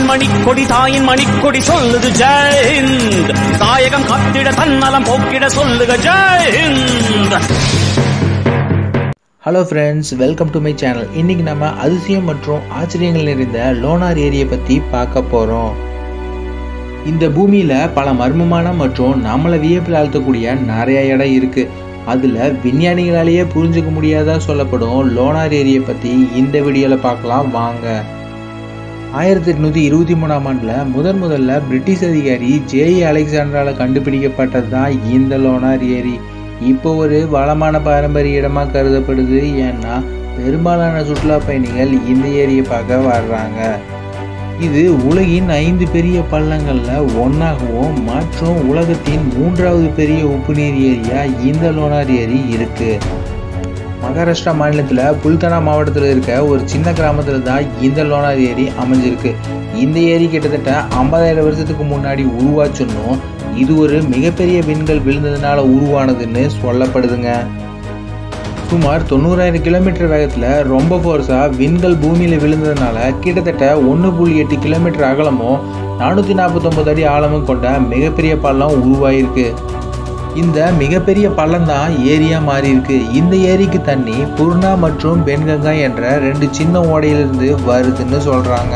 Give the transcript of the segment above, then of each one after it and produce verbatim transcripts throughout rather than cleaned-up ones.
மணிக்கொடி தாயின் மணிக்கொடி சொல்லுது ஜெய் ஹிந்த். தாயகம் காத்திட தன்னலம் போக்கிட சொல்லுக Jai Hind. Hello friends, welcome to my channel. இன்னைக்கு நம்ம அதிசயம் மற்றும் ஆச்சரியங்கள் நிறைந்த லோனார் ஏரியை பற்றி பார்க்க போகிறோம். இந்த பூமியில் பல மர்மமான மற்றும் நம்மளை வியப்பில் ஆழ்த்தக்கூடிய நிறைய இடம் இருக்குது. அதில் விஞ்ஞானிகளாலேயே புரிஞ்சுக்க முடியாதா சொல்லப்படும் லோனார் ஏரியை பற்றி இந்த வீடியோவில் பார்க்கலாம் வாங்க. ஆயிரத்தி எட்நூற்றி இருபத்தி மூணாம் ஆண்டில் முதன் முதல்ல பிரிட்டிஷ் அதிகாரி ஜே அலெக்சாண்டரால் கண்டுபிடிக்கப்பட்டது தான் இந்த லோனார் ஏரி. இப்போ ஒரு வளமான பாரம்பரிய இடமாக கருதப்படுது. ஏன்னா பெரும்பாலான சுற்றுலா பயணிகள் இந்த ஏரியை பார்க்க வர்றாங்க. இது உலகின் ஐந்து பெரிய பள்ளங்களில் ஒன்றாகவும் மற்றும் உலகத்தின் மூன்றாவது பெரிய உப்புநீர் ஏரியா இந்த லோனார் ஏரி இருக்கு. மகாராஷ்டிரா மாநிலத்தில் புல்தனா மாவட்டத்தில் இருக்க ஒரு சின்ன கிராமத்தில் தான் இந்த லோனார் ஏரி அமைஞ்சிருக்கு. இந்த ஏரி கிட்டத்தட்ட ஐம்பதாயிரம் வருஷத்துக்கு முன்னாடி உருவாச்சுன்னும் இது ஒரு மிகப்பெரிய விண்கல் விழுந்ததுனால உருவானதுன்னு சொல்லப்படுதுங்க. சுமார் தொண்ணூறாயிரம் கிலோமீட்டர் வேகத்தில் ரொம்ப ஃபோர்ஸாக விண்கல் பூமியில் விழுந்ததுனால கிட்டத்தட்ட ஒன்று புள்ளி எட்டு கிலோமீட்டர் அகலமும் நானூற்றி நாற்பத்தொம்பது அடி ஆழமும் கொண்ட மிகப்பெரிய பள்ளம் உருவாயிருக்கு. இந்த மிகப்பெரிய பள்ளம் தான் ஏரியா மாறி இருக்கு. இந்த ஏரிக்கு தண்ணி பூர்ணா மற்றும் பென்கங்கா என்ற ரெண்டு சின்ன ஓடையிலிருந்து வருதுன்னு சொல்கிறாங்க.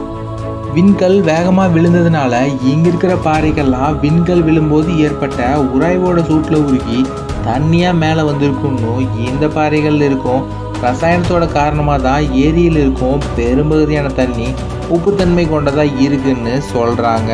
விண்கல் வேகமாக விழுந்ததுனால இங்கே இருக்கிற பாறைகள்லாம் விண்கல் விழும்போது ஏற்பட்ட உராய்வோட சூட்டில் உருகி தண்ணியாக மேலே வந்திருக்குன்னு இந்த பாறைகள் இருக்கும் ரசாயனத்தோட காரணமாக தான் ஏரியில் இருக்கும் பெரும்பகுதியான தண்ணி உப்புத்தன்மை கொண்டதாக இருக்குன்னு சொல்கிறாங்க.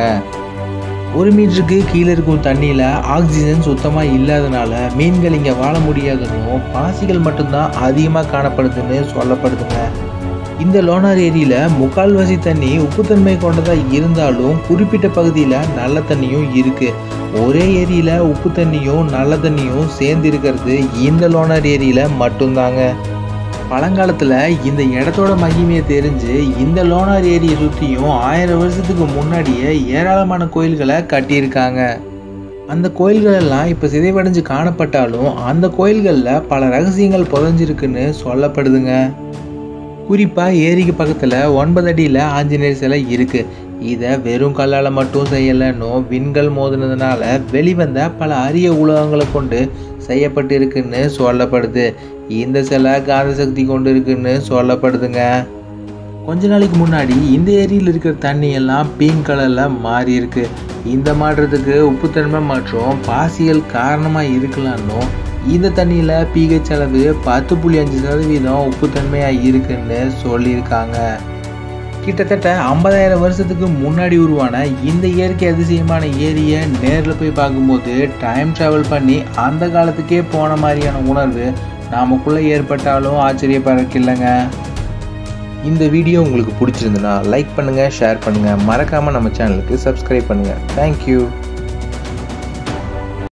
ஒரு மீட்டருக்கு கீழே இருக்கும் தண்ணியில் ஆக்சிஜன் சுத்தமாக இல்லாதனால மீன்கள் இங்கே வாழ முடியாதுன்னு பாசிகள் மட்டும்தான் அதிகமாக காணப்படுதுன்னு சொல்லப்படுதுங்க. இந்த லோனார் ஏரியில் முக்கால்வாசி தண்ணி உப்புத்தன்மை கொண்டதாக இருந்தாலும் குறிப்பிட்ட பகுதியில் நல்ல தண்ணியும் இருக்குது. ஒரே ஏரியில் உப்பு தண்ணியும் நல்ல தண்ணியும் சேர்ந்து இருக்கிறது இந்த லோனார் ஏரியில் மட்டும்தாங்க. பழங்காலத்தில் இந்த இடத்தோட மகிமையை தெரிஞ்சு இந்த லோனார் ஏரியை சுற்றியும் ஆயிரம் வருஷத்துக்கு முன்னாடியே ஏராளமான கோயில்களை கட்டியிருக்காங்க. அந்த கோயில்கள் எல்லாம் இப்போ சிதைவடைஞ்சு காணப்பட்டாலும் அந்த கோயில்களில் பல ரகசியங்கள் புதைஞ்சிருக்குன்னு சொல்லப்படுதுங்க. குறிப்பாக ஏரிக்கு பக்கத்தில் ஒன்பது அடியில் ஆஞ்சநேயர் சிலை இருக்குது. இதை வெறும் கல்லால் மட்டும் செய்யலைன்னு விண்கல் மோதினதுனால வெளிவந்த பல அரிய உலகங்களை கொண்டு செய்யப்பட்டு இருக்குன்னு சொல்லப்படுது. இந்த சிலை காந்த சக்தி கொண்டு இருக்குன்னு சொல்லப்படுதுங்க. கொஞ்ச நாளைக்கு முன்னாடி இந்த ஏரியில் இருக்கிற தண்ணி எல்லாம் பிங்க் கலரில் மாறி இருக்கு. இந்த மாற்றத்துக்கு உப்புத்தன்மை மற்றும் பாசிகள் காரணமாக இருக்கலான்னு இந்த தண்ணியில் பிஹெச் அளவு பத்து புள்ளி அஞ்சு சதவீதம் உப்புத்தன்மையாக இருக்குன்னு சொல்லியிருக்காங்க. கிட்டத்தட்ட ஐம்பதாயிரம் வருஷத்துக்கு முன்னாடி உருவான இந்த இயற்கை அதிசயமான ஏரியை நேரில் போய் பார்க்கும்போது டைம் ட்ராவல் பண்ணி அந்த காலத்துக்கே போன மாதிரியான உணர்வு நமக்குள்ளே ஏற்பட்டாலும் ஆச்சரியப்படக்கில்லைங்க. இந்த வீடியோ உங்களுக்கு பிடிச்சிருந்துன்னா லைக் பண்ணுங்கள், ஷேர் பண்ணுங்கள், மறக்காமல் நம்ம சேனலுக்கு சப்ஸ்கிரைப் பண்ணுங்கள். தேங்க்யூ.